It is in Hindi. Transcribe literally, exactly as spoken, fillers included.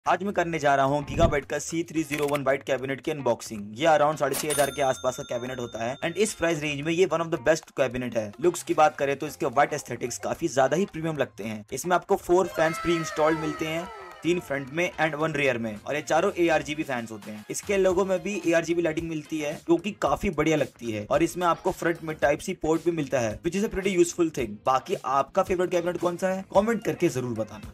आज मैं करने जा रहा हूँ गीगाबाइट का C three zero one byte cabinet की अनबॉक्सिंग। ये अराउंड साढ़े छह हजार के आसपास का कैबिनेट होता है एंड इस प्राइस रेंज में ये one of the best cabinet है। लुक्स की बात करें तो इसके व्हाइट एस्थेटिक्स काफी ज्यादा ही प्रीमियम लगते हैं। इसमें आपको फोर फैंस प्री इंस्टॉल्ड मिलते हैं, तीन फ्रंट में एंड वन रियर में, और ये चारों A R G B fans होते हैं। इसके लोगो में भी A R G B lighting मिलती है जो कि काफी बढ़िया लगती है, और इसमें आपको फ्रंट में टाइप सी पोर्ट भी मिलता है which is a pretty useful thing. बाकी आपका फेवरेट कैबिनेट कौन सा है, कमेंट करके जरूर बताना।